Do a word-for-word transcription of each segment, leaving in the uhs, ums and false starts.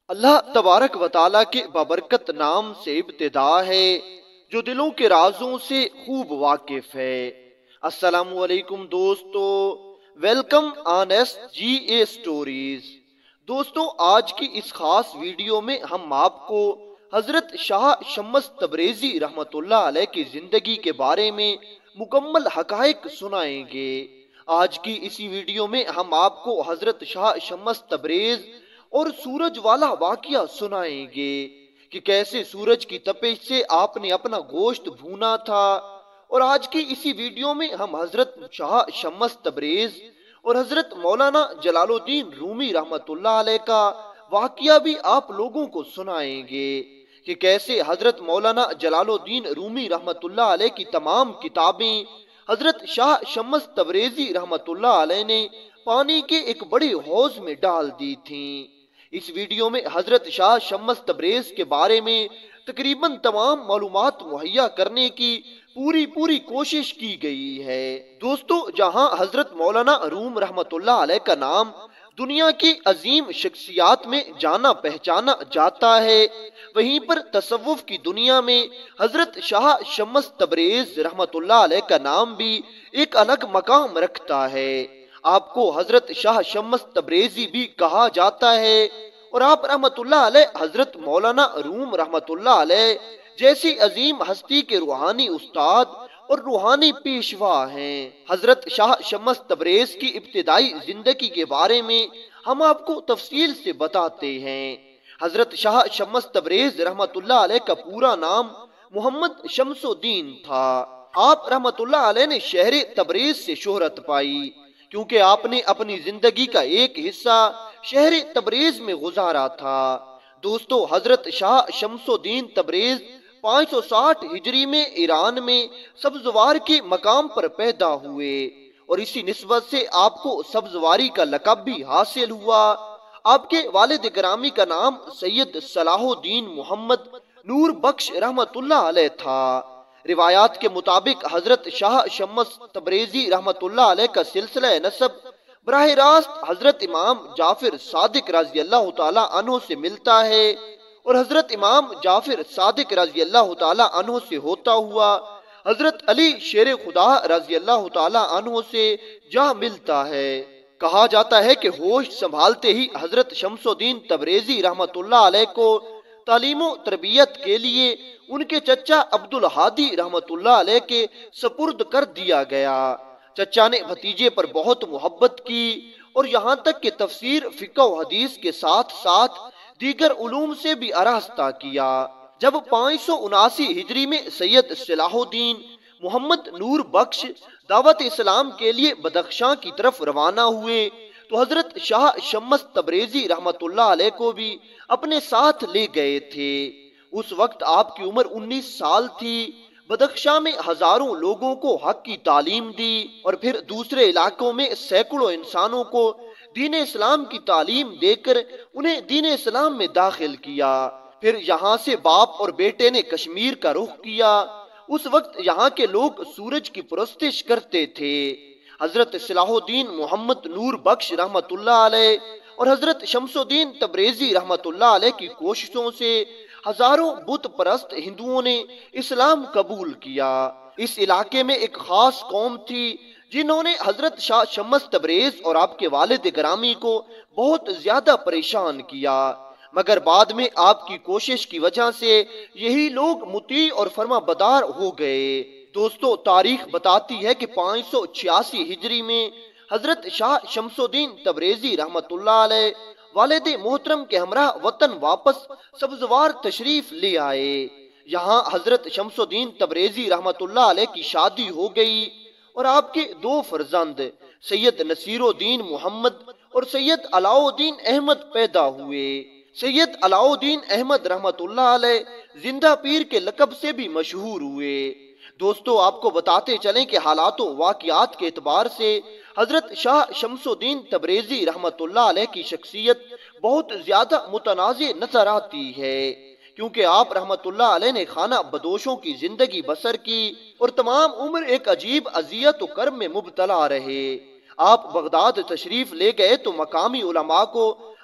اللہ تبارک و تعالیٰ کے بابرکت نام سے ابتدا ہے جو دلوں کے رازوں سے خوب واقف ہے۔ السلام علیکم دوستو، welcome on S G A stories. دوستو، آج کی اس خاص ویڈیو میں ہم آپ کو حضرت شاہ شمس تبریزی رحمت اللہ علیہ کی زندگی کے بارے میں مکمل حقائق سنائیں گے۔ آج کی اسی ویڈیو میں ہم آپ کو حضرت شاہ شمس تبریز اور سورج والا واقعہ سنائیں گے کہ کیسے سورج کی تپش سے آپ نے اپنا گوشت بھونا تھا۔ اور آج کی اسی ویڈیو میں ہم حضرت شاہ شمس تبریز اور حضرت مولانا جلال الدین رومی رحمت اللہ علیہ کا واقعہ بھی آپ لوگوں کو سنائیں گے کہ کیسے حضرت مولانا جلال الدین رومی رحمت اللہ علیہ کی تمام کتابیں حضرت شاہ شمس تبریزی رحمت اللہ علیہ نے پانی کے ایک بڑے حوض میں ڈال دی تھیں۔ اس ویڈیو میں حضرت شاہ شمس تبریز کے بارے میں تقریباً تمام معلومات مہیا کرنے کی پوری پوری کوشش کی گئی ہے۔ دوستو، جہاں حضرت مولانا روم رحمت اللہ علیہ کا نام دنیا کی عظیم شخصیات میں جانا پہچانا جاتا ہے، وہیں پر تصوف کی دنیا میں حضرت شاہ شمس تبریز رحمت اللہ علیہ کا نام بھی ایک الگ مقام رکھتا ہے۔ آپ کو حضرت شاہ شمس تبریزی بھی کہا جاتا ہے اور آپ رحمت اللہ علیہ حضرت مولانا روم رحمت اللہ علیہ جیسی عظیم ہستی کے روحانی استاد اور روحانی پیشوا ہیں۔ حضرت شاہ شمس تبریز کی ابتدائی زندگی کے بارے میں ہم آپ کو تفصیل سے بتاتے ہیں۔ حضرت شاہ شمس تبریز رحمت اللہ علیہ کا پورا نام محمد شمس الدین تھا۔ آپ رحمت اللہ علیہ نے شہر تبریز سے شہرت پائی کیونکہ آپ نے اپنی زندگی کا ایک حصہ شہر تبریز میں گزارا تھا۔ دوستو، حضرت شاہ شمس الدین تبریز پانچ سو ساٹھ ہجری میں ایران میں سبزوار کے مقام پر پیدا ہوئے اور اسی نسبت سے آپ کو سبزواری کا لقب بھی حاصل ہوا۔ آپ کے والد گرامی کا نام سید صلاح الدین محمد نور بخش رحمت اللہ علیہ تھا۔ روایات کے مطابق حضرت شاہ شمس تبریزی رحمت اللہ علیہ کا سلسلہ نسب براہ راست حضرت امام جعفر صادق رضی اللہ تعالی عنہ سے ملتا ہے اور حضرت امام جعفر صادق رضی اللہ تعالی عنہ سے ہوتا ہوا حضرت علی شیر خدا رضی اللہ تعالی عنہ سے جا ملتا ہے۔ کہا جاتا ہے کہ ہوش سنبھالتے ہی حضرت شمس الدین تبریزی رحمت اللہ علیہ کو تعلیم و تربیت کے لیے ان کے چچا عبد الہادی رحمت اللہ علیہ کے سپرد کر دیا گیا۔ چچا نے بھتیجے پر بہت محبت کی اور یہاں تک کہ تفسیر، فقہ و حدیث کے ساتھ ساتھ دیگر علوم سے بھی آراستہ کیا۔ جب پانچ سو اناسی ہجری میں سید صلاح الدین محمد نور بخش دعوت اسلام کے لیے بدخشاں کی طرف روانہ ہوئے تو حضرت شاہ شمس تبریزی رحمت اللہ علیہ کو بھی اپنے ساتھ لے گئے تھے۔ اس وقت آپ کی عمر انیس سال تھی۔ بدخشاں میں ہزاروں لوگوں کو حق کی تعلیم دی اور پھر دوسرے علاقوں میں سینکڑوں انسانوں کو دین اسلام کی تعلیم دے کر انہیں دین اسلام میں داخل کیا۔ پھر یہاں سے باپ اور بیٹے نے کشمیر کا رخ کیا۔ اس وقت یہاں کے لوگ سورج کی پرستش کرتے تھے۔ حضرت صلاح الدین محمد نور بخش رحمت اللہ علیہ اور حضرت شمس الدین تبریزی رحمت اللہ علیہ کی کوششوں سے ہزاروں بت پرست ہندوؤں نے اسلام قبول کیا۔ اس علاقے میں ایک خاص قوم تھی جنہوں نے حضرت شاہ شمس تبریز اور آپ کے والد گرامی کو بہت زیادہ پریشان کیا، مگر بعد میں آپ کی کوشش کی وجہ سے یہی لوگ مطیع اور فرما بدار ہو گئے۔ دوستو، تاریخ بتاتی ہے کہ پانچ سو چھیاسی ہجری میں حضرت شاہ شمس الدین تبریزی رحمت اللہ علیہ والد محترم کے ہمراہ وطن واپس سبزوار تشریف لے آئے۔ یہاں حضرت شمس الدین تبریزی رحمت اللہ علیہ کی شادی ہو گئی اور آپ کے دو فرزند سید نصیر الدین محمد اور سید علاء الدین احمد پیدا ہوئے۔ سید علاء الدین احمد رحمت اللہ علیہ زندہ پیر کے لقب سے بھی مشہور ہوئے۔ دوستو، آپ کو بتاتے چلیں کہ حالات و واقعات کے اعتبار سے حضرت شاہ شمس الدین تبریزی رحمت اللہ علیہ کی شخصیت بہت زیادہ متنازع نظر آتی ہے، کیونکہ آپ رحمت اللہ علیہ نے خانہ بدوشوں کی زندگی بسر کی اور تمام عمر ایک عجیب اذیت و کرب میں مبتلا رہے۔ آپ بغداد تشریف لے گئے تو مقامی علماء کو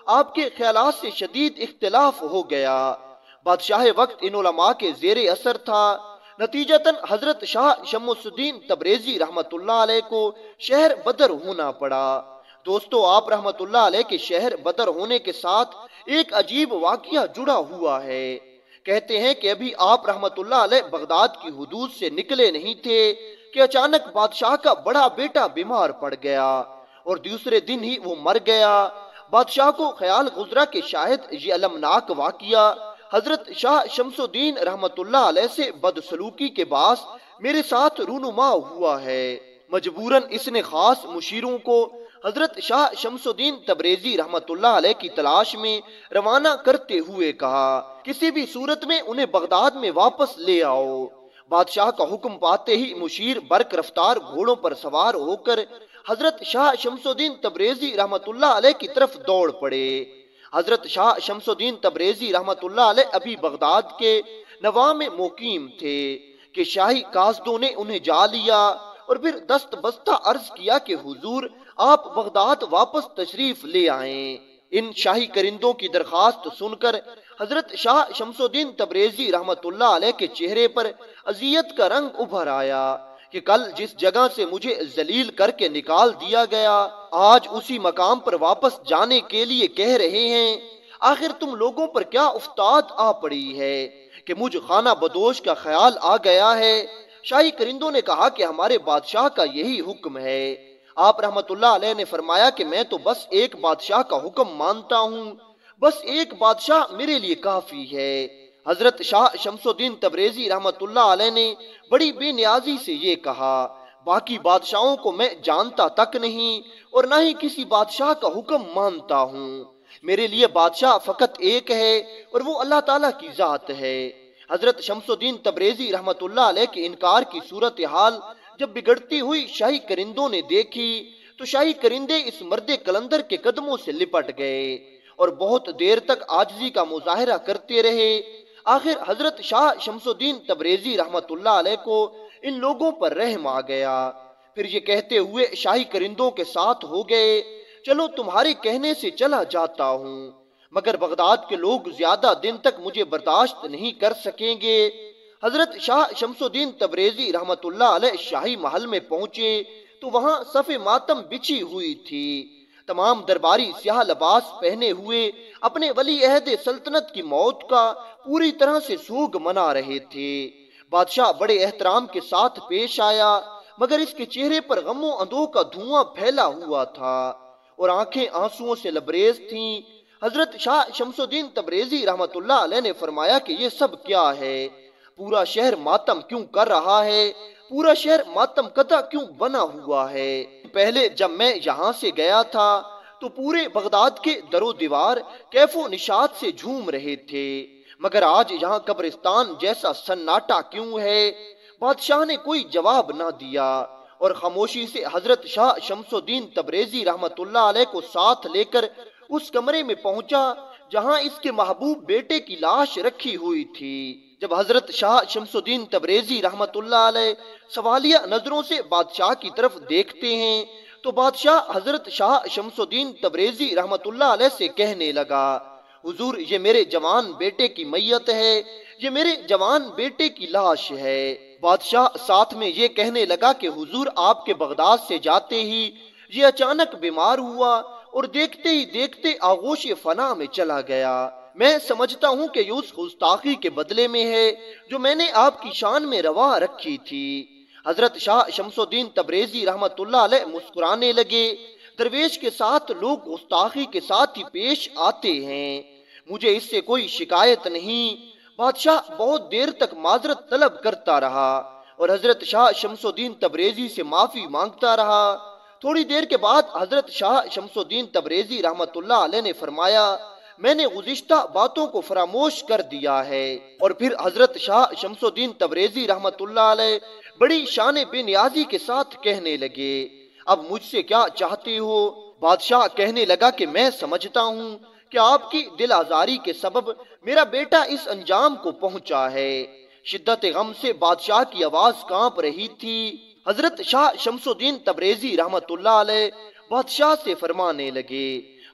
آپ کے خیالات سے شدید اختلاف ہو گیا۔ بادشاہ وقت ان علماء کے زیر اثر تھا۔ نتیجتاً حضرت شاہ شمس الدین تبریزی رحمت اللہ علیہ کو شہر بدر ہونا پڑا۔ دوستو، آپ رحمت اللہ علیہ کے شہر بدر ہونے کے ساتھ ایک عجیب واقعہ جڑا ہوا ہے۔ کہتے ہیں کہ ابھی آپ رحمت اللہ علیہ بغداد کی حدود سے نکلے نہیں تھے کہ اچانک بادشاہ کا بڑا بیٹا بیمار پڑ گیا اور دوسرے دن ہی وہ مر گیا۔ بادشاہ کو خیال گزرا کہ شاید یہ المناک واقعہ حضرت شاہ شمس الدین رحمت اللہ علیہ سے بدسلوکی کے باعث میرے ساتھ رونما ہوا ہے۔ مجبوراً اس نے خاص مشیروں کو حضرت شاہ شمس الدین تبریزی رحمت اللہ علیہ کی تلاش میں روانہ کرتے ہوئے کہا، کسی بھی صورت میں انہیں بغداد میں واپس لے آؤ۔ بادشاہ کا حکم پاتے ہی مشیر برق رفتار گھوڑوں پر سوار ہو کر حضرت شاہ شمس الدین تبریزی رحمت اللہ علیہ کی طرف دوڑ پڑے۔ حضرت شاہ شمس الدین تبریزی رحمت اللہ علیہ ابھی بغداد کے نواح میں مقیم تھے کہ شاہی قاصدوں نے انہیں جا لیا اور پھر دست بستہ عرض کیا کہ حضور آپ بغداد واپس تشریف لے آئیں۔ ان شاہی کرندوں کی درخواست سن کر حضرت شاہ شمس الدین تبریزی رحمت اللہ علیہ کے چہرے پر اذیت کا رنگ ابھر آیا کہ کل جس جگہ سے مجھے ذلیل کر کے نکال دیا گیا، آج اسی مقام پر واپس جانے کے لیے کہہ رہے ہیں۔ آخر تم لوگوں پر کیا افتاد آ پڑی ہے کہ مجھ خانہ بدوش کا خیال آ گیا ہے؟ شاہی کرندوں نے کہا کہ ہمارے بادشاہ کا یہی حکم ہے۔ آپ رحمت اللہ علیہ نے فرمایا کہ میں تو بس ایک بادشاہ کا حکم مانتا ہوں، بس ایک بادشاہ میرے لیے کافی ہے۔ حضرت شاہ شمس الدین تبریزی رحمت اللہ علیہ نے بڑی بے نیازی سے یہ کہا، باقی بادشاہوں کو میں جانتا تک نہیں اور نہ ہی کسی بادشاہ کا حکم مانتا ہوں۔ میرے لیے بادشاہ فقط ایک ہے اور وہ اللہ تعالیٰ کی ذات ہے۔ حضرت شمس الدین تبریزی رحمت اللہ علیہ کے انکار کی صورتحال جب بگڑتی ہوئی شاہی کرندوں نے دیکھی تو شاہی کرندے اس مرد کلندر کے قدموں سے لپٹ گئے اور بہت دیر تک عاجزی کا مظاہرہ کرتے رہے۔ آخر حضرت شاہ شمس الدین تبریزی رحمت اللہ علیہ کو ان لوگوں پر رحم آ گیا۔ پھر یہ کہتے ہوئے شاہی کرندوں کے ساتھ ہو گئے، چلو تمہارے کہنے سے چلا جاتا ہوں، مگر بغداد کے لوگ زیادہ دن تک مجھے برداشت نہیں کر سکیں گے۔ حضرت شاہ شمس الدین تبریزی رحمت اللہ علیہ شاہی محل میں پہنچے تو وہاں صف ماتم بچھی ہوئی تھی۔ تمام درباری سیاہ لباس پہنے ہوئے اپنے ولی عہد سلطنت کی موت کا پوری طرح سے سوگ منا رہے تھے۔ بادشاہ بڑے احترام کے ساتھ پیش آیا، مگر اس کے چہرے پر غم و اندوہ کا دھواں پھیلا ہوا تھا اور آنکھیں آنسوؤں سے لبریز تھیں۔ حضرت شاہ شمس الدین تبریزی رحمت اللہ علیہ نے فرمایا کہ یہ سب کیا ہے؟ پورا شہر ماتم کیوں کر رہا ہے؟ پورا شہر ماتم کدہ کیوں بنا ہوا ہے؟ پہلے جب میں یہاں سے گیا تھا تو پورے بغداد کے در و دیوار کیف و نشاط سے جھوم رہے تھے، مگر آج یہاں قبرستان جیسا سناٹا کیوں ہے؟ بادشاہ نے کوئی جواب نہ دیا اور خاموشی سے حضرت شاہ شمس الدین تبریزی رحمت اللہ علیہ کو ساتھ لے کر اس کمرے میں پہنچا جہاں اس کے محبوب بیٹے کی لاش رکھی ہوئی تھی۔ جب حضرت شاہ شمس الدین تبریزی رحمت اللہ علیہ سوالیہ نظروں سے بادشاہ کی طرف دیکھتے ہیں تو بادشاہ حضرت شاہ شمس الدین تبریزی رحمت اللہ علیہ سے کہنے لگا، حضور یہ میرے جوان بیٹے کی میت ہے، یہ میرے جوان بیٹے کی لاش ہے۔ بادشاہ ساتھ میں یہ کہنے لگا کہ حضور آپ کے بغداد سے جاتے ہی یہ اچانک بیمار ہوا اور دیکھتے ہی دیکھتے آغوش فنا میں چلا گیا۔ میں سمجھتا ہوں کہ یہ اس گستاخی کے بدلے میں ہے جو میں نے آپ کی شان میں روا رکھی تھی۔ حضرت شاہ شمس الدین تبریزی رحمت اللہ علیہ مسکرانے لگے، درویش کے ساتھ لوگ گستاخی کے ساتھ ہی پیش آتے ہیں، مجھے اس سے کوئی شکایت نہیں۔ بادشاہ بہت دیر تک معذرت طلب کرتا رہا اور حضرت شاہ شمس الدین تبریزی سے معافی مانگتا رہا۔ تھوڑی دیر کے بعد حضرت شاہ شمس الدین تبریزی رحمت اللہ علیہ نے فرمایا، میں نے گزشتہ باتوں کو فراموش کر دیا ہے۔ اور پھر حضرت شاہ شمس الدین تبریزی رحمت اللہ علیہ بڑی شان بے نیازی کے ساتھ کہنے لگے، اب مجھ سے کیا چاہتے ہو؟ بادشاہ کہنے لگا کہ میں سمجھتا ہوں کہ آپ کی دل آزاری کے سبب میرا بیٹا اس انجام کو پہنچا ہے۔ شدت غم سے بادشاہ کی آواز کانپ رہی تھی۔ حضرت شاہ شمس الدین تبریزی رحمت اللہ علیہ بادشاہ سے فرمانے لگے،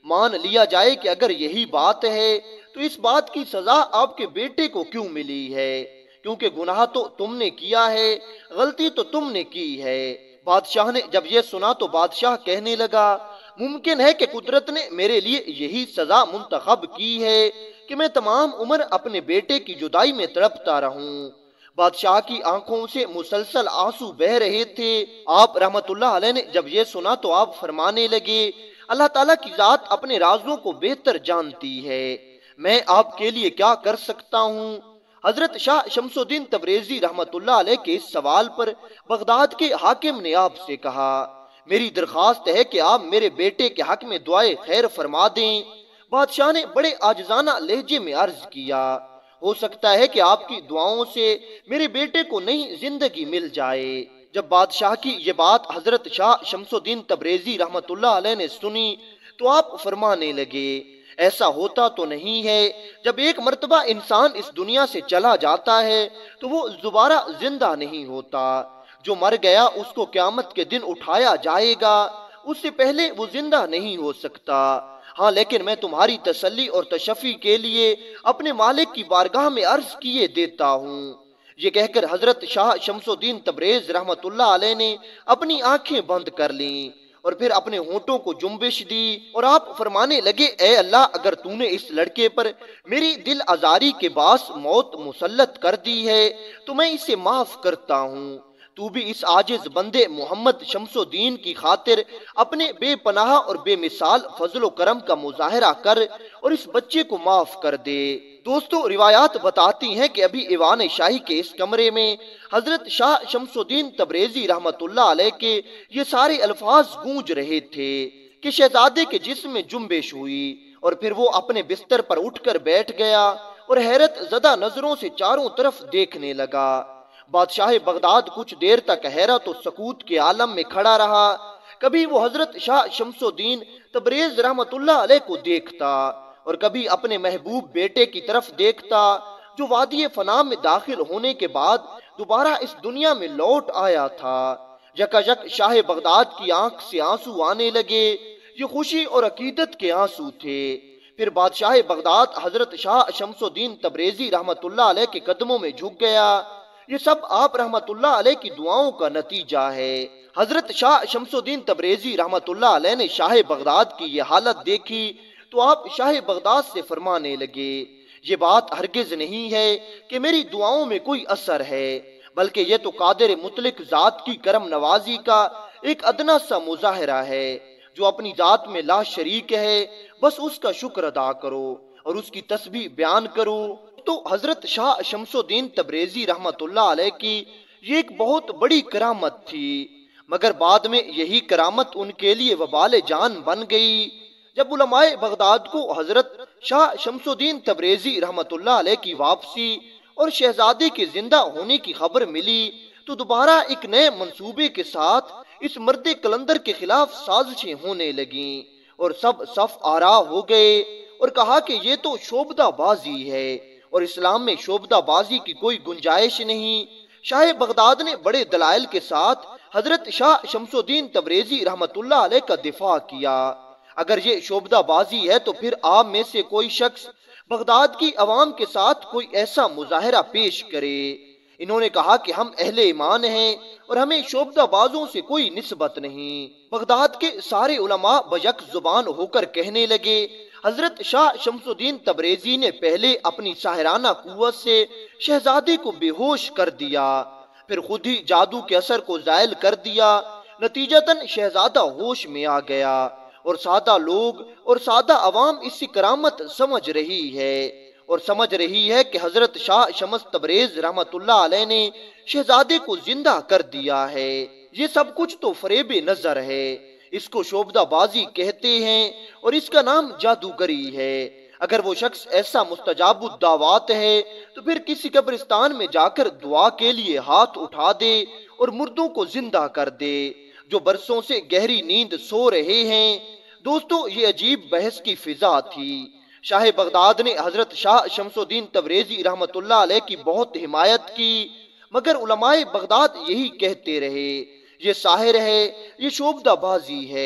مان لیا جائے کہ اگر یہی بات ہے تو اس بات کی سزا آپ کے بیٹے کو کیوں ملی ہے؟ کیونکہ گناہ تو تم نے کیا ہے، غلطی تو تم نے کی ہے۔ بادشاہ نے جب یہ سنا تو بادشاہ کہنے لگا، ممکن ہے کہ قدرت نے میرے لیے یہی سزا منتخب کی ہے کہ میں تمام عمر اپنے بیٹے کی جدائی میں تڑپتا رہوں۔ بادشاہ کی آنکھوں سے مسلسل آنسو بہ رہے تھے۔ آپ رحمت اللہ علیہ نے جب یہ سنا تو آپ فرمانے لگے، اللہ تعالیٰ کی ذات اپنے رازوں کو بہتر جانتی ہے، میں آپ کے لیے کیا کر سکتا ہوں؟ حضرت شاہ شمس الدین تبریزی رحمت اللہ علیہ کے اس سوال پر بغداد کے حاکم نے آپ سے کہا، میری درخواست ہے کہ آپ میرے بیٹے کے حق میں دعائے خیر فرما دیں۔ بادشاہ نے بڑے عاجزانہ لہجے میں عرض کیا، ہو سکتا ہے کہ آپ کی دعاؤں سے میرے بیٹے کو نئی زندگی مل جائے۔ جب بادشاہ کی یہ بات حضرت شاہ شمس الدین تبریزی رحمت اللہ علیہ نے سنی تو آپ فرمانے لگے، ایسا ہوتا تو نہیں ہے، جب ایک مرتبہ انسان اس دنیا سے چلا جاتا ہے تو وہ دوبارہ زندہ نہیں ہوتا، جو مر گیا اس کو قیامت کے دن اٹھایا جائے گا، اس سے پہلے وہ زندہ نہیں ہو سکتا۔ ہاں لیکن میں تمہاری تسلی اور تشفی کے لیے اپنے مالک کی بارگاہ میں عرض کیے دیتا ہوں۔ یہ کہہ کر حضرت شاہ شمس الدین تبریز رحمت اللہ علیہ نے اپنی آنکھیں بند کر لیں اور پھر اپنے ہونٹوں کو جنبش دی اور آپ فرمانے لگے، اے اللہ، اگر تو نے اس لڑکے پر میری دل آزاری کے باعث موت مسلط کر دی ہے تو میں اسے معاف کرتا ہوں۔ تو بھی اس عاجز بندے محمد شمس الدین کی خاطر اپنے بے پناہ اور بے مثال فضل و کرم کا مظاہرہ کر اور اس بچے کو معاف کر دے۔ دوستو، روایات بتاتی ہیں کہ ابھی ایوان شاہی کے اس کمرے میں حضرت شاہ شمس الدین تبریزی رحمت اللہ علیہ کے یہ سارے الفاظ گونج رہے تھے کہ شہزادے کے جسم میں جنبش ہوئی اور پھر وہ اپنے بستر پر اٹھ کر بیٹھ گیا اور حیرت زدہ نظروں سے چاروں طرف دیکھنے لگا۔ بادشاہ بغداد کچھ دیر تک حیرت و سکوت کے عالم میں کھڑا رہا۔ کبھی وہ حضرت شاہ شمس الدین تبریز رحمت اللہ علیہ کو دیکھتا اور کبھی اپنے محبوب بیٹے کی طرف دیکھتا جو وادی فنا میں داخل ہونے کے بعد دوبارہ اس دنیا میں لوٹ آیا تھا۔ یکایک شاہ بغداد کی آنکھ سے آنسو آنے لگے، یہ خوشی اور عقیدت کے آنسو تھے۔ پھر بادشاہ بغداد حضرت شاہ شمس الدین تبریزی رحمت اللہ علیہ کے قدموں میں جھک گیا۔ یہ سب آپ رحمت اللہ علیہ کی دعاؤں کا نتیجہ ہے۔ حضرت شاہ شمس الدین تبریزی رحمت اللہ علیہ نے شاہ بغداد کی یہ حالت دیکھی تو آپ شاہ بغداد سے فرمانے لگے، یہ بات ہرگز نہیں ہے کہ میری دعاؤں میں کوئی اثر ہے، بلکہ یہ تو قادر مطلق ذات کی کرم نوازی کا ایک ادنا سا مظاہرہ ہے، جو اپنی ذات میں لا شریک ہے، بس اس کا شکر ادا کرو اور اس کی تسبیح بیان کرو۔ تو حضرت شاہ شمس الدین تبریزی رحمت اللہ علیہ کی یہ ایک بہت بڑی کرامت تھی، مگر بعد میں یہی کرامت ان کے لیے وبال جان بن گئی۔ جب علماء بغداد کو حضرت شاہ شمس الدین تبریزی رحمت اللہ علیہ کی واپسی اور شہزادے کے زندہ ہونے کی خبر ملی تو دوبارہ ایک نئے منصوبے کے ساتھ اس مرد کلندر کے خلاف سازشیں ہونے لگیں اور سب صف آرا ہو گئے اور کہا کہ یہ تو شعبدہ بازی ہے اور اسلام میں شعبدہ بازی کی کوئی گنجائش نہیں۔ شاہ بغداد نے بڑے دلائل کے ساتھ حضرت شاہ شمس الدین تبریزی رحمت اللہ علیہ کا دفاع کیا۔ اگر یہ شعبدہ بازی ہے تو پھر آپ میں سے کوئی شخص بغداد کی عوام کے ساتھ کوئی ایسا مظاہرہ پیش کرے۔ انہوں نے کہا کہ ہم اہل ایمان ہیں اور ہمیں شعبدہ بازوں سے کوئی نسبت نہیں۔ بغداد کے سارے علماء بیک زبان ہو کر کہنے لگے، حضرت شاہ شمس الدین تبریزی نے پہلے اپنی ساحرانہ قوت سے شہزادے کو بے ہوش کر دیا، پھر خود ہی جادو کے اثر کو زائل کر دیا، نتیجتاً شہزادہ ہوش میں آ گیا اور سادہ لوگ اور سادہ عوام اس کی کرامت سمجھ رہی ہے اور سمجھ رہی ہے کہ حضرت شاہ شمس تبریز رحمت اللہ علیہ نے شہزادے کو زندہ کر دیا ہے۔ یہ سب کچھ تو فریب نظر ہے، اس کو شعبدہ بازی کہتے ہیں اور اس کا نام جادوگری ہے۔ اگر وہ شخص ایسا مستجاب الدعوات ہے تو پھر کسی قبرستان میں جا کر دعا کے لیے ہاتھ اٹھا دے اور مردوں کو زندہ کر دے جو برسوں سے گہری نیند سو رہے ہیں۔ دوستو، یہ عجیب بحث کی فضا تھی۔ شاہ بغداد نے حضرت شاہ شمس الدین تبریزی رحمت اللہ علیہ کی بہت حمایت کی، مگر علماء بغداد یہی کہتے رہے، یہ ساحر ہے، یہ شعبدہ بازی ہے،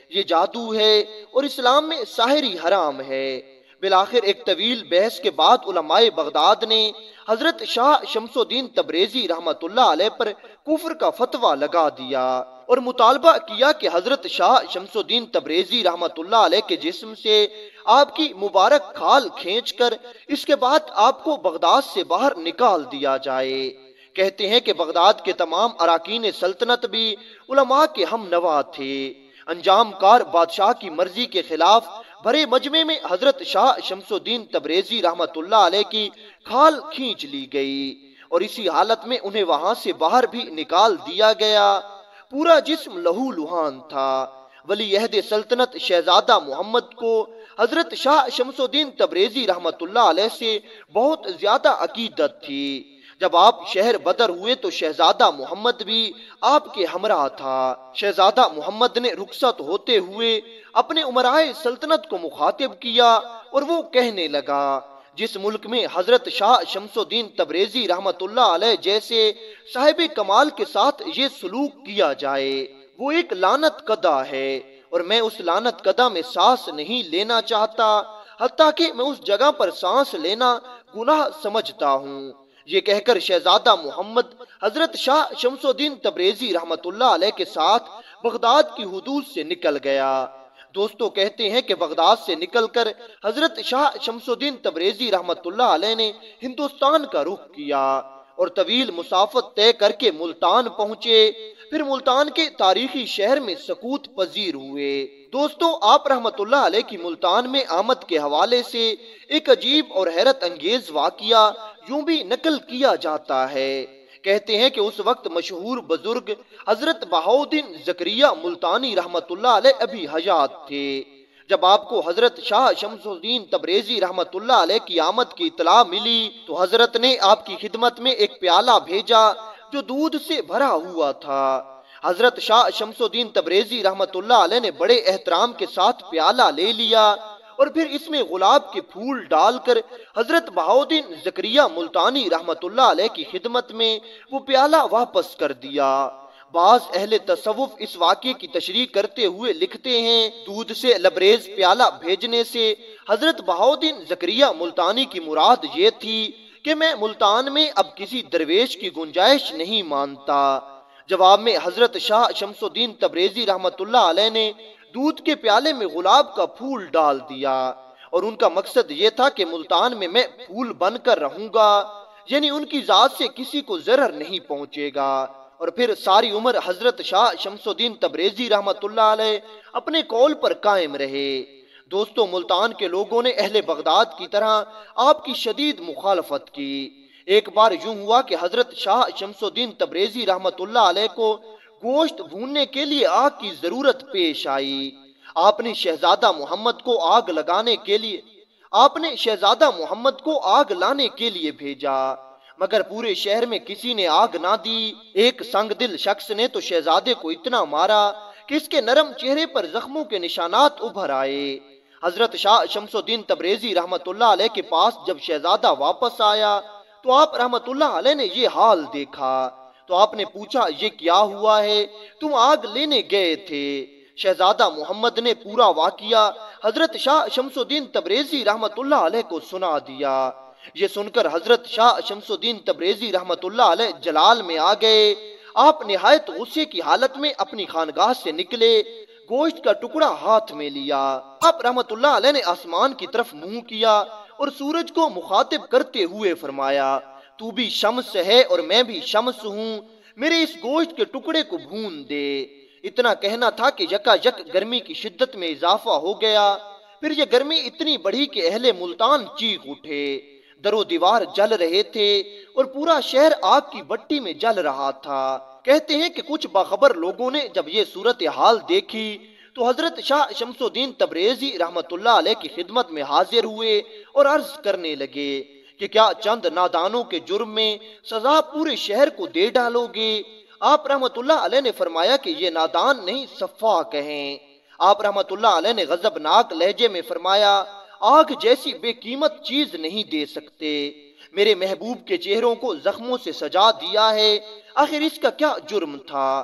یہ جادو ہے اور اسلام میں ساحری حرام ہے۔ بالآخر ایک طویل بحث کے بعد علماء بغداد نے حضرت شاہ شمس الدین تبریزی رحمت اللہ علیہ پر کفر کا فتویٰ لگا دیا اور مطالبہ کیا کہ حضرت شاہ شمس الدین تبریزی رحمت اللہ علیہ کے جسم سے آپ کی مبارک کھال کھینچ کر اس کے بعد آپ کو بغداد سے باہر نکال دیا جائے۔ کہتے ہیں کہ بغداد کے تمام اراکین سلطنت بھی علماء کے ہم نوا تھے۔ انجام کار بادشاہ کی مرضی کے خلاف بھرے مجمع میں حضرت شاہ شمس الدین تبریزی رحمت اللہ علیہ کی کھال کھینچ لی گئی اور اسی حالت میں انہیں وہاں سے باہر بھی نکال دیا گیا۔ پورا جسم لہو لہان تھا۔ ولی عہد سلطنت شہزادہ محمد کو حضرت شاہ شمس الدین تبریزی رحمت اللہ علیہ سے بہت زیادہ عقیدت تھی۔ جب آپ شہر بدر ہوئے تو شہزادہ محمد بھی آپ کے ہمراہ تھا۔ شہزادہ محمد نے رخصت ہوتے ہوئے اپنے امرائے سلطنت کو مخاطب کیا اور وہ کہنے لگا، جس ملک میں حضرت شاہ شمس الدین تبریزی رحمت اللہ علیہ جیسے صاحب کمال کے ساتھ یہ سلوک کیا جائے وہ ایک لعنت کدہ ہے، اور میں اس لعنت کدہ میں سانس نہیں لینا چاہتا، حتیٰ کہ میں اس جگہ پر سانس لینا گناہ سمجھتا ہوں۔ یہ کہہ کر شہزادہ محمد حضرت شاہ شمس الدین تبریزی رحمت اللہ علیہ کے ساتھ بغداد کی حدود سے نکل گیا۔ دوستو کہتے ہیں کہ بغداد سے نکل کر حضرت شاہ شمس الدین تبریزی رحمت اللہ علیہ نے ہندوستان کا رخ کیا اور طویل مسافت طے کر کے ملتان پہنچے، پھر ملتان کے تاریخی شہر میں سکوت پذیر ہوئے۔ دوستو آپ رحمت اللہ علیہ کی ملتان میں آمد کے حوالے سے ایک عجیب اور حیرت انگیز واقعہ یوں بھی نقل کیا جاتا ہے۔ کہتے ہیں کہ اس وقت مشہور بزرگ حضرت بہاؤالدین زکریا ملتانی رحمت اللہ علیہ ابھی حیات تھے۔ جب آپ کو حضرت شاہ شمس الدین تبریزی رحمت اللہ علیہ کی آمد کی اطلاع ملی تو حضرت نے آپ کی خدمت میں ایک پیالہ بھیجا جو دودھ سے بھرا ہوا تھا۔ حضرت شاہ شمس الدین تبریزی رحمت اللہ علیہ نے بڑے احترام کے ساتھ پیالہ لے لیا اور پھر اس میں گلاب کے پھول ڈال کر حضرت بہاؤالدین زکریا ملتانی رحمت اللہ علیہ کی خدمت میں وہ پیالہ واپس کر دیا۔ بعض اہل تصوف اس واقعے کی تشریح کرتے ہوئے لکھتے ہیں، دودھ سے لبریز پیالہ بھیجنے سے حضرت بہاؤالدین زکریا ملتانی کی مراد یہ تھی کہ میں ملتان میں اب کسی درویش کی گنجائش نہیں مانتا۔ جواب میں حضرت شاہ شمس الدین تبریزی رحمت اللہ علیہ نے دودھ کے پیالے میں گلاب کا پھول ڈال دیا اور ان کا مقصد یہ تھا کہ ملتان میں میں پھول بن کر رہوں گا، یعنی ان کی ذات سے کسی کو ضرر نہیں پہنچے گا، اور پھر ساری عمر حضرت شاہ شمس الدین تبریزی رحمت اللہ علیہ اپنے قول پر قائم رہے۔ دوستو ملتان کے لوگوں نے اہل بغداد کی طرح آپ کی شدید مخالفت کی۔ ایک بار یوں ہوا کہ حضرت شاہ شمس الدین تبریزی رحمت اللہ علیہ کو گوشت بھوننے کے لیے آگ کی ضرورت پیش آئی۔ آپ نے شہزادہ محمد کو آگ لگانے کے لیے آپ نے شہزادہ محمد کو آگ لانے کے لیے بھیجا، مگر پورے شہر میں کسی نے آگ نہ دی۔ ایک سنگ دل شخص نے تو شہزادے کو اتنا مارا کہ اس کے نرم چہرے پر زخموں کے نشانات ابھر آئے۔ حضرت شاہ شمس الدین تبریزی رحمت اللہ علیہ کے پاس جب شہزادہ واپس آیا تو آپ رحمت اللہ علیہ نے یہ حال دیکھا تو آپ نے پوچھا، یہ کیا ہوا ہے؟ تم آگ لینے گئے تھے۔ شہزادہ محمد نے پورا واقعہ حضرت شاہ شمس الدین تبریزی رحمت اللہ علیہ کو سنا دیا۔ یہ سن کر حضرت شاہ شمس الدین تبریزی رحمت اللہ علیہ جلال میں آ گئے۔ آپ نہایت غصے کی حالت میں اپنی خانگاہ سے نکلے، گوشت کا ٹکڑا ہاتھ میں لیا۔ آپ رحمت اللہ علیہ نے آسمان کی طرف منہ کیا اور سورج کو مخاطب کرتے ہوئے فرمایا، تو بھی شمس ہے اور میں بھی شمس ہوں، میرے اس گوشت کے ٹکڑے کو بھون دے۔ اتنا کہنا تھا کہ یکا یک گرمی کی شدت میں اضافہ ہو گیا۔ پھر یہ گرمی اتنی بڑھی کہ اہل ملتان چیخ اٹھے، در و دیوار جل رہے تھے اور پورا شہر آگ کی بٹی میں جل رہا تھا۔ کہتے ہیں کہ کچھ باخبر لوگوں نے جب یہ صورتحال دیکھی تو حضرت شاہ شمس الدین تبریزی رحمت اللہ علیہ کی خدمت میں حاضر ہوئے اور عرض کرنے لگے کہ کیا چند نادانوں کے جرم میں سزا پورے شہر کو دے ڈالو گے؟ آپ رحمت اللہ علیہ نے فرمایا کہ یہ نادان نہیں سفاک ہیں۔ آپ رحمت اللہ علیہ نے غضبناک لہجے میں فرمایا، آگ جیسی بے قیمت چیز نہیں دے سکتے، میرے محبوب کے چہروں کو زخموں سے سجا دیا ہے، آخر اس کا کیا جرم تھا؟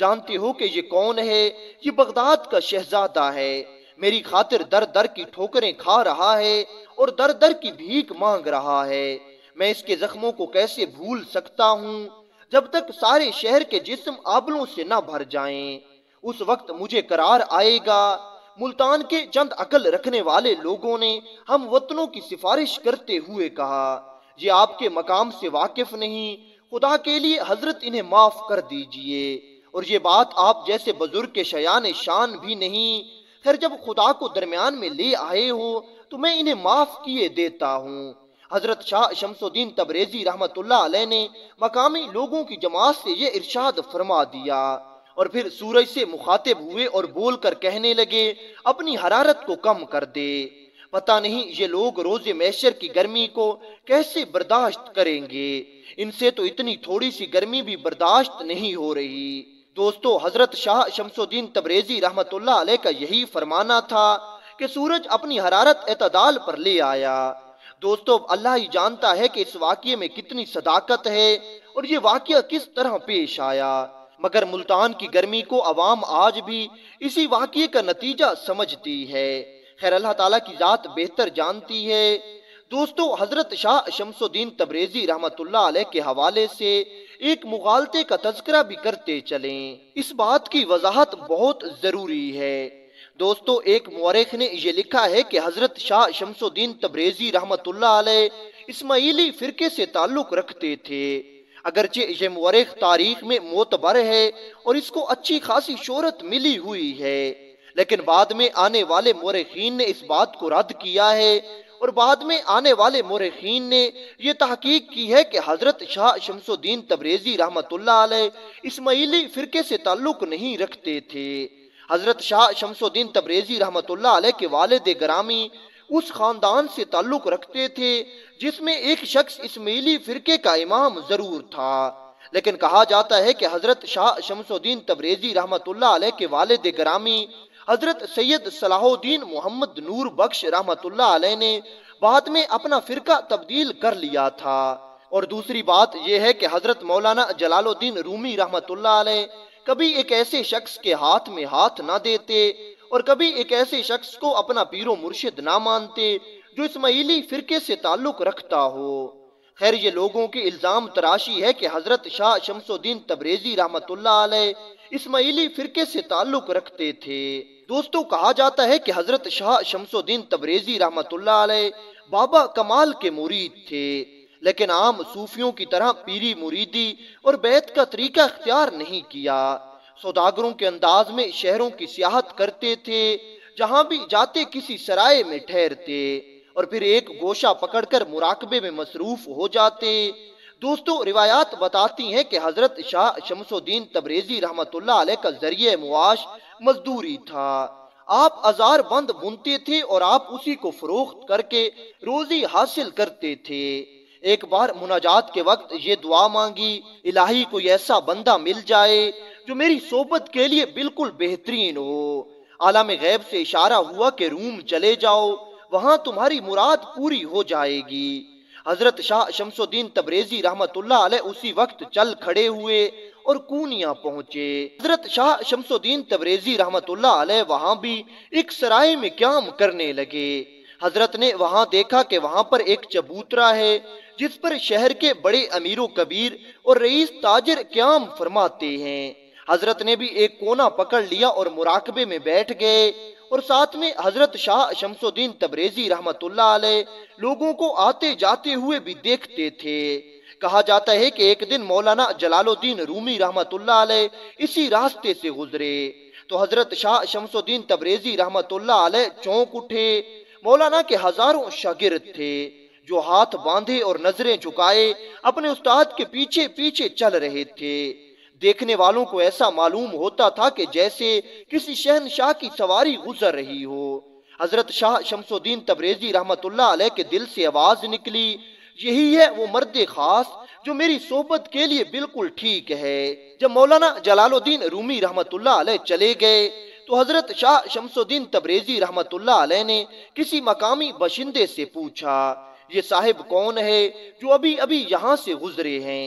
جانتے ہو کہ یہ کون ہے؟ یہ بغداد کا شہزادہ ہے، میری خاطر در در کی ٹھوکریں کھا رہا ہے اور در در کی بھیک مانگ رہا ہے، میں اس کے زخموں کو کیسے بھول سکتا ہوں؟ جب تک سارے شہر کے جسم آبلوں سے نہ بھر جائیں اس وقت مجھے قرار آئے گا۔ ملتان کے چند عقل رکھنے والے لوگوں نے ہم وطنوں کی سفارش کرتے ہوئے کہا، یہ آپ کے مقام سے واقف نہیں، خدا کے لیے حضرت انہیں معاف کر دیجئے، اور یہ بات آپ جیسے بزرگ کے شایان شان بھی نہیں، خیر جب خدا کو درمیان میں لے آئے ہو تو میں انہیں معاف کیے دیتا ہوں۔ حضرت شاہ شمس الدین تبریزی رحمت اللہ علیہ نے مقامی لوگوں کی جماعت سے یہ ارشاد فرما دیا، اور پھر سورج سے مخاطب ہوئے اور بول کر کہنے لگے، اپنی حرارت کو کم کر دے، پتہ نہیں یہ لوگ روز محشر کی گرمی کو کیسے برداشت کریں گے، ان سے تو اتنی تھوڑی سی گرمی بھی برداشت نہیں ہو رہی۔ دوستو، حضرت شاہ شمس الدین تبریزی رحمت اللہ علیہ کا یہی فرمانا تھا کہ سورج اپنی حرارت اعتدال پر لے آیا۔ دوستو، اللہ ہی جانتا ہے کہ اس واقعے میں کتنی صداقت ہے اور یہ واقعہ کس طرح پیش آیا، مگر ملتان کی گرمی کو عوام آج بھی اسی واقعے کا نتیجہ سمجھتی ہے۔ خیر اللہ تعالیٰ کی ذات بہتر جانتی ہے۔ دوستو، حضرت شاہ شمس الدین تبریزی رحمت اللہ علیہ کے حوالے سے ایک مغالطے کا تذکرہ بھی کرتے چلیں، اس بات کی وضاحت بہت ضروری ہے۔ دوستو، ایک مورخ نے یہ لکھا ہے کہ حضرت شاہ شمس الدین تبریزی رحمت اللہ علیہ اسماعیلی فرقے سے تعلق رکھتے تھے، اگرچہ یہ مورخ تاریخ میں معتبر ہے اور اس کو اچھی خاصی شہرت ملی ہوئی ہے، لیکن بعد میں آنے والے مورخین نے اس بات کو رد کیا ہے، اور بعد میں آنے والے مورخین نے یہ تحقیق کی ہے کہ حضرت شاہ شمس الدین تبریزی رحمت اللہ علیہ اسماعیلی فرقے سے تعلق نہیں رکھتے تھے۔ حضرت شاہ شمس الدین تبریزی رحمت اللہ علیہ کے والد گرامی اس خاندان سے تعلق رکھتے تھے جس میں ایک شخص اسماعیلی فرقے کا امام ضرور تھا، لیکن کہا جاتا ہے کہ حضرت شاہ شمس الدین تبریزی رحمت اللہ علیہ کے والد گرامی حضرت سید صلاح الدین محمد نور بخش رحمت اللہ علیہ نے بعد میں اپنا فرقہ تبدیل کر لیا تھا۔ اور دوسری بات یہ ہے کہ حضرت مولانا جلال الدین رومی رحمت اللہ علیہ کبھی ایک ایسے شخص کے ہاتھ میں ہاتھ نہ دیتے اور کبھی ایک ایسے شخص کو اپنا پیر و مرشد نہ مانتے جو اسماعیلی فرقے سے تعلق رکھتا ہو۔ خیر یہ لوگوں کی الزام تراشی ہے کہ حضرت شاہ شمس الدین تبریزی رحمت اللہ علیہ اسماعیلی فرقے سے تعلق رکھتے تھے۔ دوستو، کہا جاتا ہے کہ حضرت شاہ شمس الدین تبریزی رحمت اللہ علیہ بابا کمال کے مرید تھے، لیکن عام صوفیوں کی طرح پیری مریدی اور بیعت کا طریقہ اختیار نہیں کیا۔ سوداگروں کے انداز میں شہروں کی سیاحت کرتے تھے، جہاں بھی جاتے کسی سرائے میں ٹھہرتے اور پھر ایک گوشہ پکڑ کر مراقبے میں مصروف ہو جاتے۔ دوستو، روایات بتاتی ہیں کہ حضرت شاہ شمس الدین تبریزی رحمت اللہ علیہ کا ذریعہ معاش مزدوری تھا۔ آپ ازار بند بنتے تھے اور آپ اسی کو فروخت کر کے روزی حاصل کرتے تھے۔ ایک بار مناجات کے وقت یہ دعا مانگی، الہی کوئی ایسا بندہ مل جائے جو میری صحبت کے لیے بالکل بہترین ہو۔ عالم غیب سے اشارہ ہوا کہ روم چلے جاؤ، وہاں تمہاری مراد پوری ہو جائے گی۔ حضرت شاہ شمس الدین تبریزی رحمت اللہ علیہ اسی وقت چل کھڑے ہوئے اور کونیا پہنچے۔ حضرت شاہ شمس الدین تبریزی رحمت اللہ علیہ وہاں بھی ایک سرائے میں قیام کرنے لگے۔ حضرت نے وہاں دیکھا کہ وہاں پر ایک چبوترا ہے جس پر شہر کے بڑے امیر و کبیر اور رئیس تاجر قیام فرماتے ہیں۔ حضرت نے بھی ایک کونا پکڑ لیا اور مراقبے میں بیٹھ گئے، اور ساتھ میں حضرت شاہ شمس الدین تبریزی رحمت اللہ علیہ لوگوں کو آتے جاتے ہوئے بھی دیکھتے تھے۔ کہا جاتا ہے کہ ایک دن مولانا جلال الدین رومی رحمت اللہ علیہ اسی راستے سے گزرے تو حضرت شاہ شمس الدین تبریزی رحمت اللہ علیہ چونک اٹھے۔ مولانا کے ہزاروں شاگرد تھے جو ہاتھ باندھے اور نظریں جھکائے اپنے استاد کے پیچھے پیچھے چل رہے تھے۔ دیکھنے والوں کو ایسا معلوم ہوتا تھا کہ جیسے کسی شہنشاہ کی سواری گزر رہی ہو۔ حضرت شاہ شمس الدین تبریزی رحمت اللہ علیہ کے دل سے آواز نکلی، یہی ہے وہ مرد خاص جو میری صحبت کے لیے بالکل ٹھیک ہے۔ جب مولانا جلال الدین رومی رحمت اللہ علیہ چلے گئے تو حضرت شاہ شمس الدین تبریزی رحمت اللہ علیہ نے کسی مقامی باشندے سے پوچھا، یہ صاحب کون ہے جو ابھی ابھی یہاں سے گزرے ہیں؟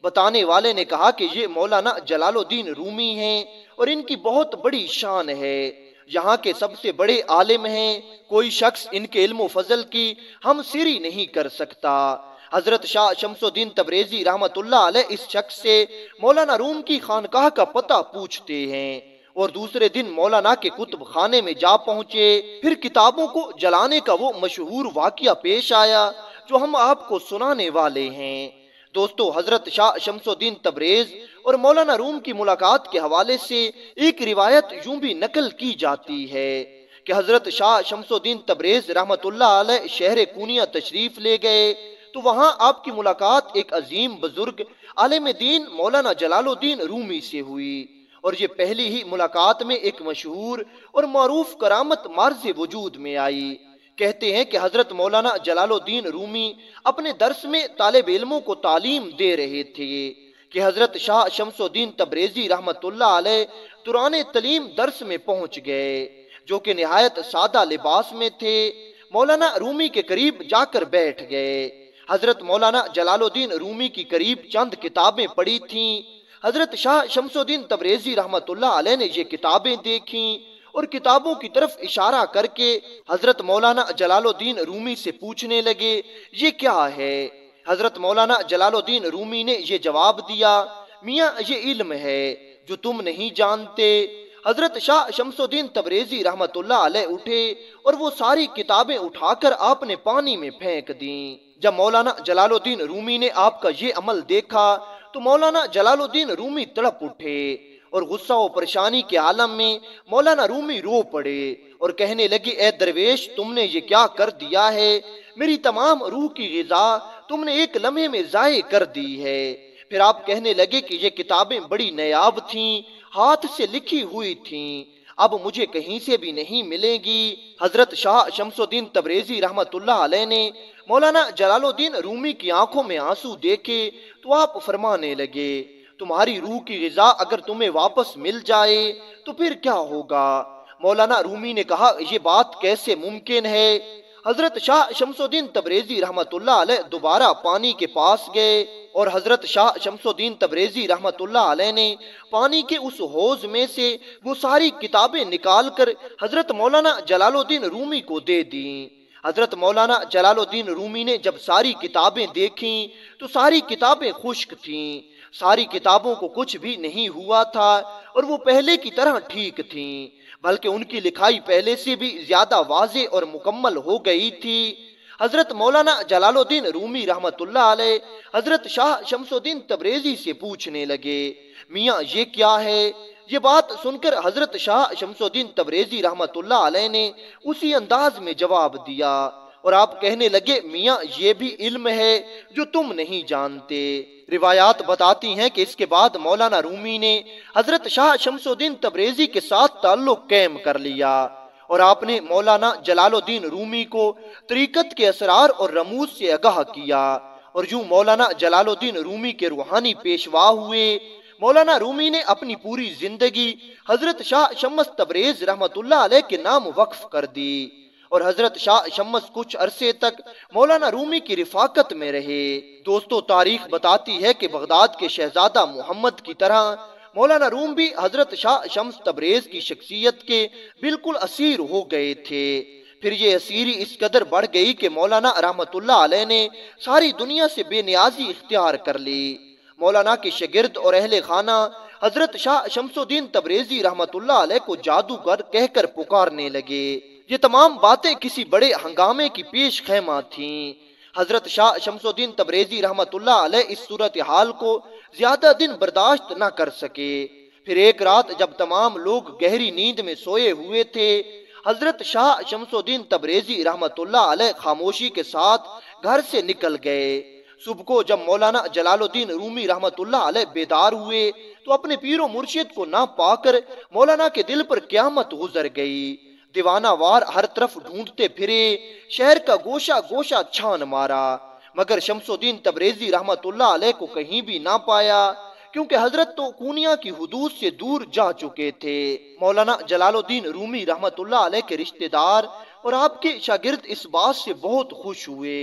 بتانے والے نے کہا کہ یہ مولانا جلال الدین رومی ہیں اور ان کی بہت بڑی شان ہے، یہاں کے سب سے بڑے عالم ہیں، کوئی شخص ان کے علم و فضل کی ہم سری نہیں کر سکتا۔ حضرت شاہ شمس الدین تبریزی رحمت اللہ علیہ اس شخص سے مولانا روم کی خانقاہ کا پتہ پوچھتے ہیں اور دوسرے دن مولانا کے کتب خانے میں جا پہنچے۔ پھر کتابوں کو جلانے کا وہ مشہور واقعہ پیش آیا جو ہم آپ کو سنانے والے ہیں۔ دوستو، حضرت شاہ شمس الدین تبریز اور مولانا روم کی ملاقات کے حوالے سے ایک روایت یوں بھی نقل کی جاتی ہے کہ حضرت شاہ شمس الدین تبریز رحمت اللہ علیہ شہر کونیا تشریف لے گئے تو وہاں آپ کی ملاقات ایک عظیم بزرگ عالم دین مولانا جلال الدین رومی سے ہوئی، اور یہ پہلی ہی ملاقات میں ایک مشہور اور معروف کرامت مارز وجود میں آئی۔ کہتے ہیں کہ حضرت مولانا جلال الدین رومی اپنے درس میں طالب علموں کو تعلیم دے رہے تھے کہ حضرت شاہ شمس الدین تبریزی رحمت اللہ علیہ دوران تعلیم درس میں پہنچ گئے، جو کہ نہایت سادہ لباس میں تھے۔ مولانا رومی کے قریب جا کر بیٹھ گئے۔ حضرت مولانا جلال الدین رومی کی قریب چند کتابیں پڑھی تھیں۔ حضرت شاہ شمس الدین تبریزی رحمت اللہ علیہ نے یہ کتابیں دیکھیں اور کتابوں کی طرف اشارہ کر کے حضرت مولانا جلال الدین رومی سے پوچھنے لگے، یہ کیا ہے؟ حضرت مولانا جلال الدین رومی نے یہ جواب دیا، میاں یہ علم ہے جو تم نہیں جانتے۔ حضرت شاہ شمس الدین تبریزی رحمت اللہ علیہ اٹھے اور وہ ساری کتابیں اٹھا کر آپ نے پانی میں پھینک دیں۔ جب مولانا جلال الدین رومی نے آپ کا یہ عمل دیکھا تو مولانا جلال الدین رومی تڑپ اٹھے اور غصہ و پریشانی کے عالم میں مولانا رومی رو پڑے اور کہنے لگے، اے درویش، تم نے یہ کیا کر دیا ہے؟ میری تمام روح کی غذا تم نے ایک لمحے میں ضائع کر دی ہے۔ پھر آپ کہنے لگے کہ یہ کتابیں بڑی نایاب تھیں، ہاتھ سے لکھی ہوئی تھیں، اب مجھے کہیں سے بھی نہیں ملے گی۔ حضرت شاہ شمس الدین تبریزی رحمت اللہ علیہ نے مولانا جلال الدین رومی کی آنکھوں میں آنسو دیکھے تو آپ فرمانے لگے، تمہاری روح کی غذا اگر تمہیں واپس مل جائے تو پھر کیا ہوگا؟ مولانا رومی نے کہا، یہ بات کیسے ممکن ہے؟ حضرت شاہ شمس الدین تبریزی رحمت اللہ علیہ دوبارہ پانی کے پاس گئے اور حضرت شاہ شمس الدین تبریزی رحمت اللہ علیہ نے پانی کے اس حوض میں سے وہ ساری کتابیں نکال کر حضرت مولانا جلال الدین رومی کو دے دیں۔ حضرت مولانا جلال الدین رومی نے جب ساری کتابیں دیکھیں تو ساری کتابیں خشک تھیں، ساری کتابوں کو کچھ بھی نہیں ہوا تھا اور وہ پہلے کی طرح ٹھیک تھیں، بلکہ ان کی لکھائی پہلے سے بھی زیادہ واضح اور مکمل ہو گئی تھی۔ حضرت مولانا جلال الدین رومی رحمت اللہ علیہ حضرت شاہ شمس الدین تبریزی سے پوچھنے لگے، میاں یہ کیا ہے؟ یہ بات سن کر حضرت شاہ شمس الدین تبریزی رحمت اللہ علیہ نے اسی انداز میں جواب دیا اور آپ کہنے لگے، میاں یہ بھی علم ہے جو تم نہیں جانتے۔ روایات بتاتی ہیں کہ اس کے بعد مولانا رومی نے حضرت شاہ شمس الدین تبریزی کے ساتھ تعلق قائم کر لیا اور آپ نے مولانا جلال الدین رومی کو طریقت کے اسرار اور رموز سے آگاہ کیا اور یوں مولانا جلال الدین رومی کے روحانی پیشوا ہوئے۔ مولانا رومی نے اپنی پوری زندگی حضرت شاہ شمس تبریز رحمت اللہ علیہ کے نام وقف کر دی اور حضرت شاہ شمس کچھ عرصے تک مولانا رومی کی رفاقت میں رہے۔ دوستو، تاریخ بتاتی ہے کہ بغداد کے شہزادہ محمد کی طرح مولانا روم بھی حضرت شاہ شمس تبریز کی شخصیت کے بالکل اسیر ہو گئے تھے۔ پھر یہ اسیری اس قدر بڑھ گئی کہ مولانا رحمت اللہ علیہ نے ساری دنیا سے بے نیازی اختیار کر لی۔ مولانا کے شاگرد اور اہل خانہ حضرت شاہ شمس الدین تبریزی رحمت اللہ علیہ کو جادوگر کہہ کر پکارنے لگے۔ یہ تمام باتیں کسی بڑے ہنگامے کی پیش خیمہ تھیں۔ حضرت شاہ شمس الدین تبریزی رحمت اللہ علیہ اس صورتحال کو زیادہ دن برداشت نہ کر سکے۔ پھر ایک رات جب تمام لوگ گہری نیند میں سوئے ہوئے تھے، حضرت شاہ شمس الدین تبریزی رحمت اللہ علیہ خاموشی کے ساتھ گھر سے نکل گئے۔ صبح کو جب مولانا جلال الدین رومی رحمت اللہ علیہ بیدار ہوئے تو اپنے پیر و مرشد کو نہ پا کر مولانا کے دل پر قیامت گزر گئی۔ دیوانہ وار ہر طرف ڈھونڈتے پھرے، شہر کا گوشہ گوشہ چھان مارا، مگر شمس الدین تبریزی رحمت اللہ علیہ کو کہیں بھی نہ پایا، کیونکہ حضرت تو کونیا کی حدود سے دور جا چکے تھے۔ مولانا جلال الدین رومی رحمت اللہ علیہ کے رشتہ دار اور آپ کے شاگرد اس بات سے بہت خوش ہوئے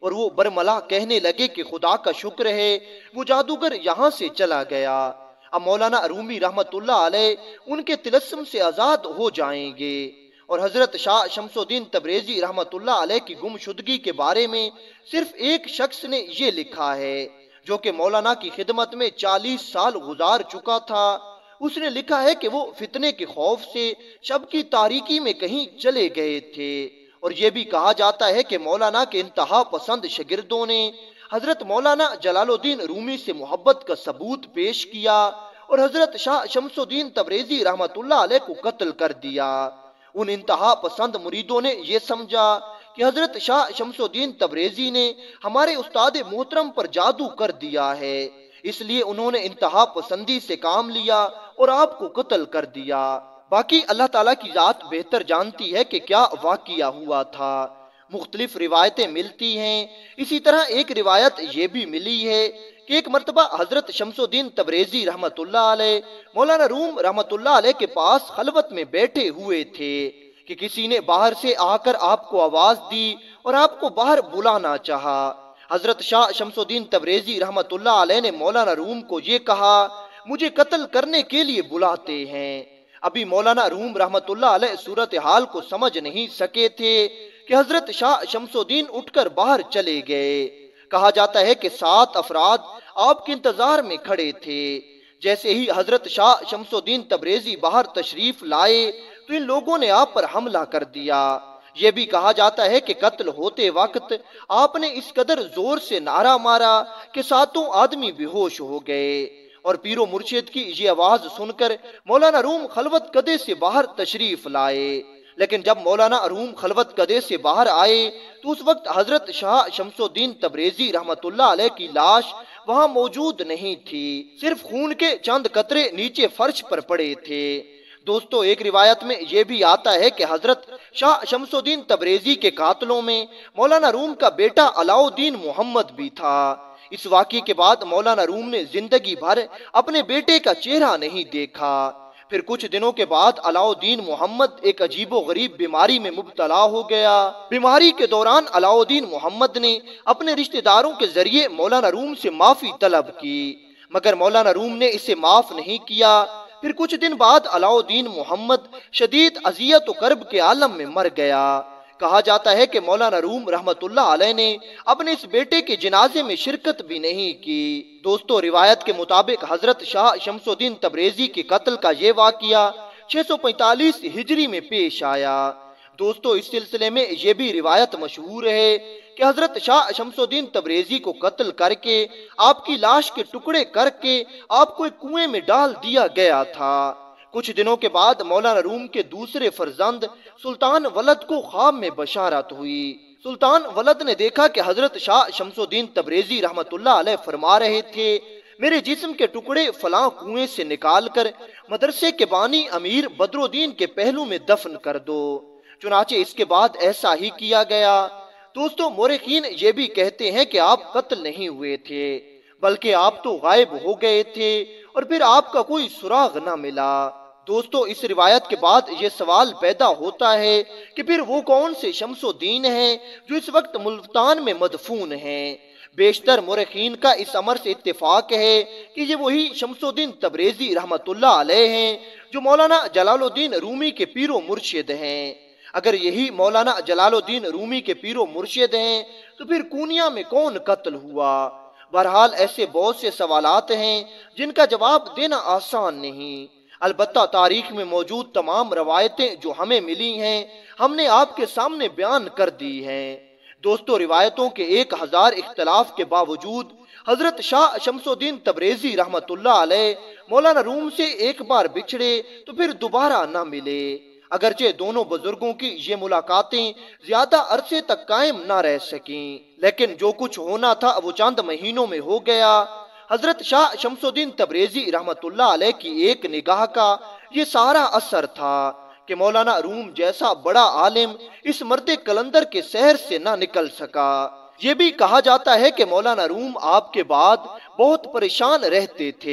اور وہ برملا کہنے لگے کہ خدا کا شکر ہے وہ جادوگر یہاں سے چلا گیا، اب مولانا رومی رحمت اللہ علیہ ان کے طلسم سے آزاد ہو جائیں گے۔ اور حضرت شاہ شمس الدین تبریزی رحمت اللہ علیہ کی گمشدگی کے بارے میں صرف ایک شخص نے یہ لکھا ہے جو کہ مولانا کی خدمت میں چالیس سال گزار چکا تھا۔ اس نے لکھا ہے کہ وہ فتنے کے خوف سے شب کی تاریکی میں کہیں چلے گئے تھے، اور یہ بھی کہا جاتا ہے کہ مولانا کے انتہا پسند شاگردوں نے حضرت مولانا جلال الدین رومی سے محبت کا ثبوت پیش کیا اور حضرت شاہ شمس الدین تبریزی رحمت اللہ علیہ کو قتل کر دیا۔ ان انتہا پسند مریدوں نے یہ سمجھا کہ حضرت شاہ شمس الدین تبریزی نے ہمارے استاد محترم پر جادو کر دیا ہے، اس لیے انہوں نے انتہا پسندی سے کام لیا اور آپ کو قتل کر دیا۔ باقی اللہ تعالیٰ کی ذات بہتر جانتی ہے کہ کیا واقعہ ہوا تھا۔ مختلف روایتیں ملتی ہیں، اسی طرح ایک روایت یہ بھی ملی ہے کہ ایک مرتبہ حضرت شمس الدین تبریزی رحمت اللہ علیہ مولانا روم رحمت اللہ علیہ کے پاس خلوت میں بیٹھے ہوئے تھے کہ کسی نے باہر سے آ کر آپ کو آواز دی اور آپ کو باہر بلانا چاہا۔ حضرت شاہ شمس الدین تبریزی رحمت اللہ علیہ نے مولانا روم کو یہ کہا، مجھے قتل کرنے کے لیے بلاتے ہیں۔ ابھی مولانا روم رحمت اللہ علیہ صورتحال کو سمجھ نہیں سکے تھے کہ حضرت شاہ شمس الدین اٹھ کر باہر چلے گئے۔ کہا جاتا ہے کہ سات افراد آپ کے انتظار میں کھڑے تھے۔ جیسے ہی حضرت شاہ شمس الدین تبریزی باہر تشریف لائے تو ان لوگوں نے آپ پر حملہ کر دیا۔ یہ بھی کہا جاتا ہے کہ قتل ہوتے وقت آپ نے اس قدر زور سے نعرہ مارا کہ ساتوں آدمی بے ہوش ہو گئے، اور پیر و مرشد کی یہ آواز سن کر مولانا روم خلوت کدے سے باہر تشریف لائے۔ لیکن جب مولانا روم خلوت کدے سے باہر آئے تو اس وقت حضرت شاہ شمس الدین تبریزی رحمت اللہ علیہ کی لاش وہاں موجود نہیں تھی، صرف خون کے چند قطرے نیچے فرش پر پڑے تھے۔ دوستو، ایک روایت میں یہ بھی آتا ہے کہ حضرت شاہ شمس الدین تبریزی کے قاتلوں میں مولانا روم کا بیٹا علاؤ الدین محمد بھی تھا۔ اس واقعے کے بعد مولانا روم نے زندگی بھر اپنے بیٹے کا چہرہ نہیں دیکھا۔ پھر کچھ دنوں کے بعد علاؤ الدین محمد ایک عجیب و غریب بیماری میں مبتلا ہو گیا۔ بیماری کے دوران علاؤ الدین محمد نے اپنے رشتہ داروں کے ذریعے مولانا روم سے معافی طلب کی، مگر مولانا روم نے اسے معاف نہیں کیا۔ پھر کچھ دن بعد علاؤ الدین محمد شدید اذیت و کرب کے عالم میں مر گیا۔ کہا جاتا ہے کہ مولانا روم رحمت اللہ علیہ نے اپنے اس بیٹے کے جنازے میں شرکت بھی نہیں کی۔ دوستو، روایت کے مطابق حضرت شاہ شمس الدین تبریزی کے قتل کا یہ واقعہ چھ سو پینتالیس ہجری میں پیش آیا۔ دوستو، اس سلسلے میں یہ بھی روایت مشہور ہے کہ حضرت شاہ شمس الدین تبریزی کو قتل کر کے آپ کی لاش کے ٹکڑے کر کے آپ کو ایک کنویں میں ڈال دیا گیا تھا۔ کچھ دنوں کے بعد مولانا روم کے دوسرے فرزند سلطان ولد کو خواب میں بشارت ہوئی۔ سلطان ولد نے دیکھا کہ حضرت شاہ شمس الدین تبریزی رحمت اللہ علیہ فرما رہے تھے، میرے جسم کے ٹکڑے فلاں کنویں سے نکال کر مدرسے کے بانی امیر بدر الدین کے پہلو میں دفن کر دو۔ چنانچہ اس کے بعد ایسا ہی کیا گیا۔ دوستو، مورخین یہ بھی کہتے ہیں کہ آپ قتل نہیں ہوئے تھے، بلکہ آپ تو غائب ہو گئے تھے اور پھر آپ کا کوئی سراغ نہ ملا۔ دوستو، اس روایت کے بعد یہ سوال پیدا ہوتا ہے کہ پھر وہ کون سے شمس الدین ہیں جو اس وقت ملتان میں مدفون ہیں؟ بیشتر مورخین کا اس امر سے اتفاق ہے کہ یہ وہی شمس الدین تبریزی رحمت اللہ علیہ ہیں جو مولانا جلال الدین رومی کے پیر و مرشد ہیں۔ اگر یہی مولانا جلال الدین رومی کے پیر و مرشد ہیں تو پھر کونیا میں کون قتل ہوا؟ بہرحال ایسے بہت سے سوالات ہیں جن کا جواب دینا آسان نہیں۔ البتہ تاریخ میں موجود تمام روایتیں جو ہمیں ملی ہیں ہم نے آپ کے سامنے بیان کر دی ہیں۔ دوستو، روایتوں کے ایک ہزار اختلاف کے باوجود حضرت شاہ شمس الدین تبریزی رحمت اللہ علیہ مولانا روم سے ایک بار بچھڑے تو پھر دوبارہ نہ ملے۔ اگرچہ دونوں بزرگوں کی یہ ملاقاتیں زیادہ عرصے تک قائم نہ رہ سکیں، لیکن جو کچھ ہونا تھا وہ چند مہینوں میں ہو گیا۔ حضرت شاہ شمس الدین تبریزی رحمت اللہ علیہ کی ایک نگاہ کا یہ سارا اثر تھا کہ مولانا روم جیسا بڑا عالم اس مرد کلندر کے سحر سے نہ نکل سکا۔ یہ بھی کہا جاتا ہے کہ مولانا روم آپ کے بعد بہت پریشان رہتے تھے،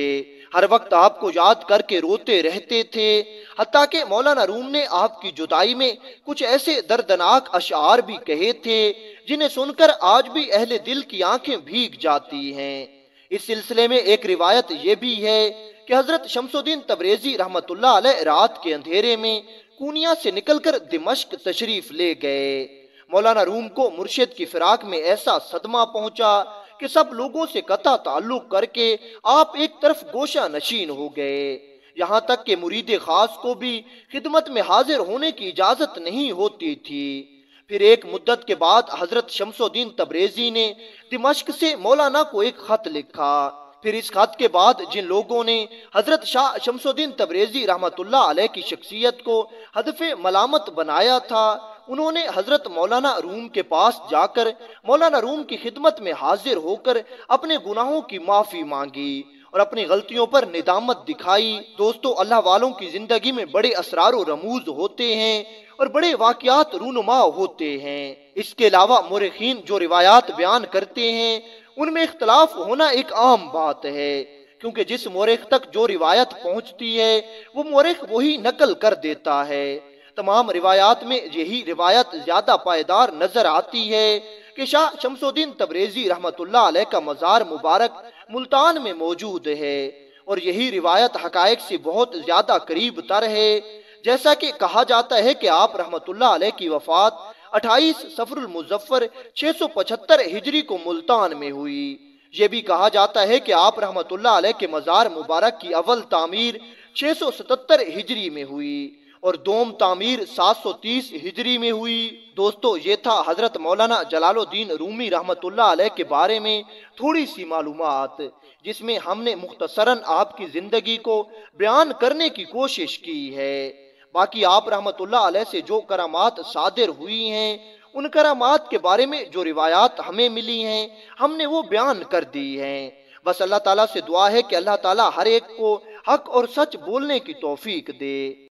ہر وقت آپ کو یاد کر کے روتے رہتے تھے، حتیٰ کہ مولانا روم نے آپ کی جدائی میں کچھ ایسے دردناک اشعار بھی کہے تھے جنہیں سن کر آج بھی اہل دل کی آنکھیں بھیگ جاتی ہیں۔ اس سلسلے میں ایک روایت یہ بھی ہے کہ حضرت شمس الدین تبریزی رحمت اللہ علیہ رات کے اندھیرے میں کونیا سے نکل کر دمشق تشریف لے گئے۔ مولانا روم کو مرشد کی فراق میں ایسا صدمہ پہنچا کہ سب لوگوں سے قطع تعلق کر کے آپ ایک طرف گوشہ نشین ہو گئے، یہاں تک کہ مرید خاص کو بھی خدمت میں حاضر ہونے کی اجازت نہیں ہوتی تھی۔ پھر ایک مدت کے بعد حضرت شمس الدین تبریزی نے دمشق سے مولانا کو ایک خط لکھا۔ پھر اس خط کے بعد جن لوگوں نے حضرت شاہ شمس الدین تبریزی رحمت اللہ علیہ کی شخصیت کو ہدف ملامت بنایا تھا، انہوں نے حضرت مولانا روم کے پاس جا کر مولانا روم کی خدمت میں حاضر ہو کر اپنے گناہوں کی معافی مانگی اور اپنی غلطیوں پر ندامت دکھائی۔ دوستو، اللہ والوں کی زندگی میں بڑے اسرار و رموز ہوتے ہیں اور بڑے واقعات رونما ہوتے ہیں۔ اس کے علاوہ مورخین جو روایات بیان کرتے ہیں ان میں اختلاف ہونا ایک عام بات ہے، کیونکہ جس مورخ تک جو روایت پہنچتی ہے وہ مورخ وہی نقل کر دیتا ہے۔ تمام روایات میں یہی روایت زیادہ پائیدار نظر آتی ہے کہ شاہ شمس الدین تبریزی رحمت اللہ علیہ کا مزار مبارک ملتان میں موجود ہے، اور یہی روایت حقائق سے بہت زیادہ قریب تر ہے۔ جیسا کہ کہا جاتا ہے کہ آپ رحمت اللہ علیہ کی وفات اٹھائیس صفر المظفر چھ سو پچہتر ہجری کو ملتان میں ہوئی۔ یہ بھی کہا جاتا ہے کہ آپ رحمت اللہ علیہ کے مزار مبارک کی اول تعمیر چھ سو ستتر ہجری میں ہوئی اور دوم تعمیر سات سو تیس ہجری میں ہوئی۔ دوستو، یہ تھا حضرت مولانا جلال الدین رومی رحمت اللہ علیہ کے بارے میں تھوڑی سی معلومات، جس میں ہم نے مختصراً آپ کی زندگی کو بیان کرنے کی کوشش کی ہے۔ باقی آپ رحمت اللہ علیہ سے جو کرامات صادر ہوئی ہیں، ان کرامات کے بارے میں جو روایات ہمیں ملی ہیں ہم نے وہ بیان کر دی ہیں۔ بس اللہ تعالیٰ سے دعا ہے کہ اللہ تعالیٰ ہر ایک کو حق اور سچ بولنے کی توفیق دے۔